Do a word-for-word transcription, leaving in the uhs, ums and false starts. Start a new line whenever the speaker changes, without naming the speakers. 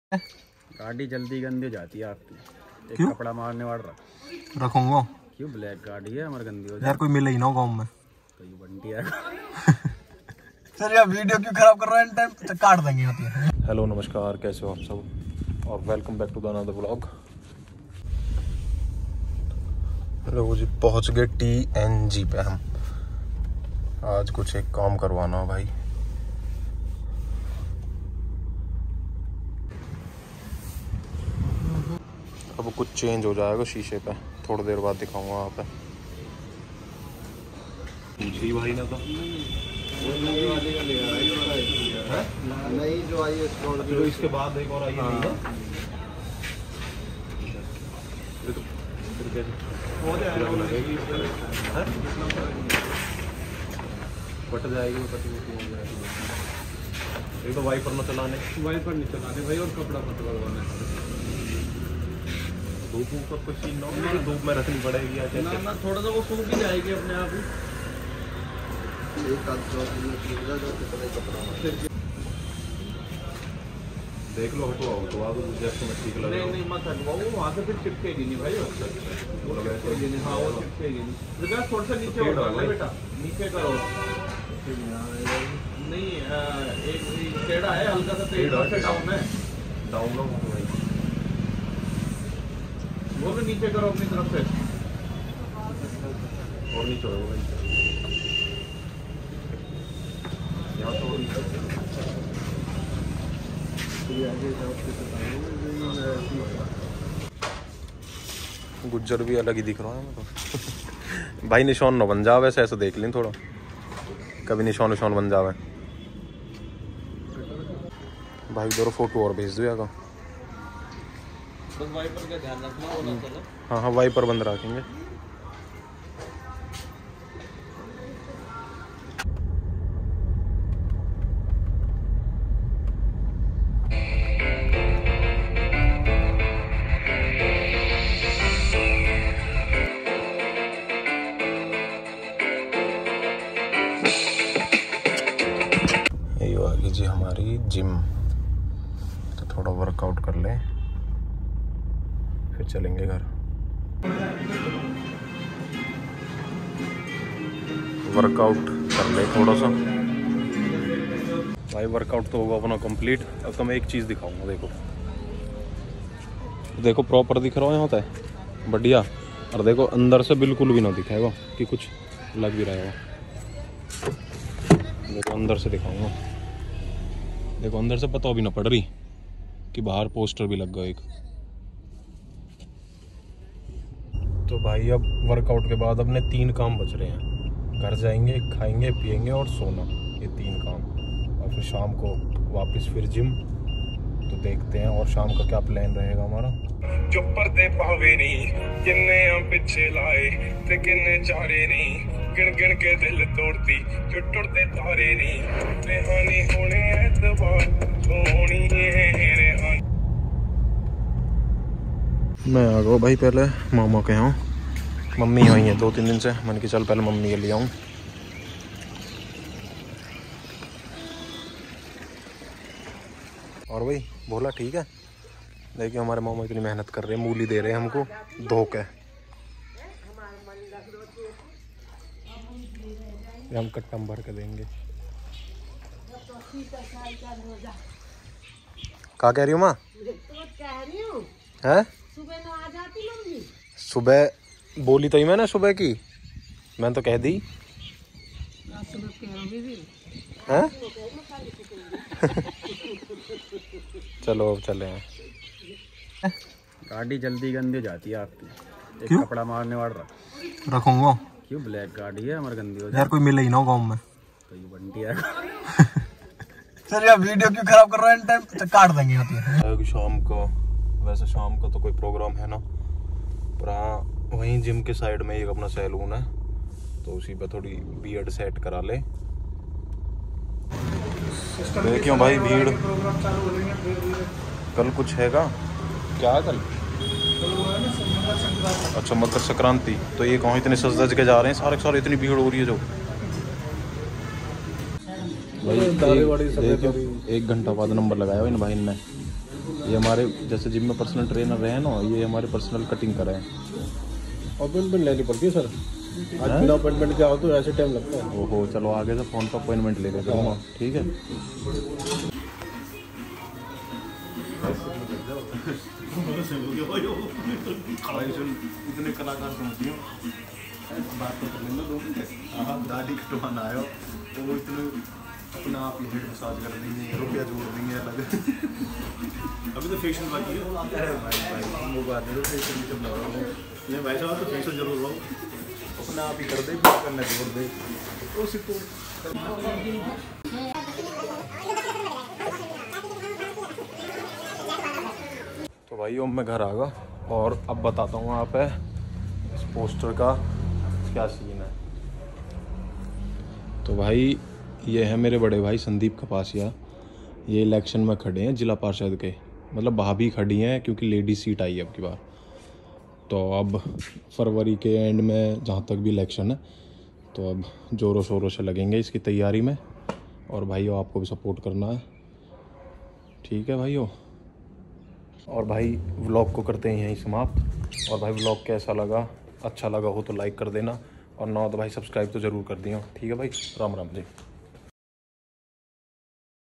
गाड़ी जल्दी गंदी हो जाती है आपकी। एक
क्यों?
कपड़ा मारने वाला रख
रखूंगा।
क्यों? ब्लैक गाड़ी है हमारी, गंदी हो जाती
यार कोई मिले ही ना गाँव में
तो ये बंटी है।
सर यार वीडियो क्यों खराब कर रहा है? टाइम तो काट देंगे होती है।
हेलो नमस्कार, कैसे हो आप सब और welcome back to the another vlog. लो जी, पहुंच गए टी एन जी पे। हम आज कुछ एक काम करवाना है भाई। अब कुछ चेंज हो जाएगा शीशे पे, थोड़ी देर बाद दिखाऊंगा वहाँ पे। जी भाई ना तो
नहीं जो आई है
तो इसके बाद एक और आई है नहीं ना? हो जाएगा, पट जाएगी एक तो वाइपर न चलाने
वाइपर नहीं चलाने भाई, और कपड़ा मत लगवाना।
धूप ऊपर कुछ चीज ना हो, धूप में रखनी पड़ेगी या
ना ना थोड़ा सा वो सूख ही जाएगी अपने आप ही।
देख लो हटो आओ तो आप जैसे में ठीक लगे।
नहीं नहीं मत हटवाओ, वो वहाँ से फिर चिपकेगी नहीं भाई। वो चिपकेगी नहीं, हाँ वो चिपकेगी नहीं। बेटा थोड़ा सा नीचे हो जाओ बेटा, नीचे करो। नहीं एक टेढ़ा है, हल्का सा टेढ़ा से डाउन है।
डाउन लो भाई,
वो भी नीचे करो अपनी तरफ से,
और नीचे हो भाई। यहाँ तो गुज्जर भी अलग ही दिख रहा है तो। भाई निशान न बन जावे, ऐसे ऐसे देख लें थोड़ा, कभी निशान निशान बन जावे। भाई इधर फोटो और भेज दिया का।
बस वाइपर का ध्यान रखना, वो ना चले।
हाँ हाँ वाइपर बंद रखेंगे। ये आ गई जी हमारी जिम, तो थोड़ा वर्कआउट कर लें फिर चलेंगे घर। वर्कआउट कर ले थोड़ा सा भाई। वर्कआउट तो होगा अपना कंप्लीट। अब तो मैं एक चीज़ दिखाऊंगा, देखो देखो प्रॉपर दिख रहा है यहाँ पे बढ़िया। और देखो अंदर से बिल्कुल भी ना दिखेगा कि कुछ लग भी रहेगा। देखो अंदर से दिखाऊंगा, देखो अंदर से पता भी ना पड़ रही कि बाहर पोस्टर भी लग गया एक। तो भाई अब वर्कआउट के बाद अपने तीन काम बच रहे हैं। घर जाएंगे, खाएंगे, पिएंगे और सोना, ये तीन काम। और फिर शाम को वापस फिर जिम। तो देखते हैं और शाम का क्या प्लान रहेगा हमारा।
जो पर्दे पावे नहीं, किन्ने हम पीछे लाए ते किन्ने चारे नहीं, गिन गिन के दिल तोड़ती जो टुटते तारे नहीं। रेहानी होने एतबार होनी है रेहानी।
मैं आ गया भाई पहले मामा के यहाँ। मम्मी आई है दो तीन दिन से, मैंने कि चल पहले मम्मी के लिए आऊँ। और भाई बोला ठीक है। देखिए हमारे मामा इतनी मेहनत कर रहे हैं, मूली दे रहे हैं हमको धो के। हम कट्टम भर के देंगे। क्या कह रही हूँ माँ? है सुबह बोली तो ही मैंने सुबह की, मैंने तो कह दी है। चलो अब चले हैं।
गाड़ी जल्दी गंदी हो जाती है आपकी। एक
क्यों?
कपड़ा मारने वाला रख
रखूंगा।
क्यों? ब्लैक गाड़ी है हमारी, गंदी हो
यार
जाती
कोई मिले ही ना गाँव में
तो ये बंटी है।
सर यार वीडियो क्यों खराब कर रहा है? टाइम तो काट देंगे होती है।
शाम को वैसे शाम का तो कोई प्रोग्राम है ना, पर हाँ वहीं जिम के साइड में एक अपना सैलून है, तो उसी पे थोड़ी बियर्ड सेट करा ले। देखियो भाई भीड़। कल कुछ हैगा क्या है कल? अच्छा मकर संक्रांति। तो ये कहाँ इतने सज धज के जा रहे हैं सारे सारे, इतनी भीड़ हो रही है जो भाई। एक, एक घंटा बाद नंबर लगाया हुआ इन भाई ने। ये हमारे जैसे जिम में पर्सनल ट्रेनर रहे हैं ना, ये हमारे पर्सनल कटिंग कर रहे हैं।
अपॉइंटमेंट लेनी पड़ती है सर, आज बिना अपॉइंटमेंट के आओ तो ऐसे टाइम लगता है।
ओहो, चलो आगे से फ़ोन पर अपॉइंटमेंट ले लेते हैं, ठीक है।
इतने कलाकार समझती हो बात तो कर लेना दो मिनट। हाँ, दाढ़ी कटवाना आयो तो वो इतने अपना आप ही हेड मसाज कर देंगे, रुपया जोड़ देंगे अलग। अभी तो फेशियल बाकी है। अरे भाई भाई वो बात है, फेशियल भी जब लगा रहा हूँ भाई साहब, तो फेशियल जरूर रहो, अपना आप ही कर दे, करना जोड़ दे तो सिर्फ।
तो भाई अब मैं घर आ गया और अब बताता हूँ आप है इस पोस्टर का क्या सीन है। तो भाई ये है मेरे बड़े भाई संदीप कपासिया, ये इलेक्शन में खड़े हैं जिला पार्षद के, मतलब भाभी खड़ी हैं क्योंकि लेडी सीट आई है अब की बार। तो अब फरवरी के एंड में जहाँ तक भी इलेक्शन है, तो अब ज़ोरों शोरों से लगेंगे इसकी तैयारी में। और भाइयों आपको भी सपोर्ट करना है, ठीक है भाइयों। और भाई व्लॉग को करते हैं यहीं समाप्त। और भाई व्लॉग कैसा लगा, अच्छा लगा हो तो लाइक कर देना, और ना तो भाई सब्सक्राइब तो ज़रूर कर दिया, ठीक है भाई। राम राम जी।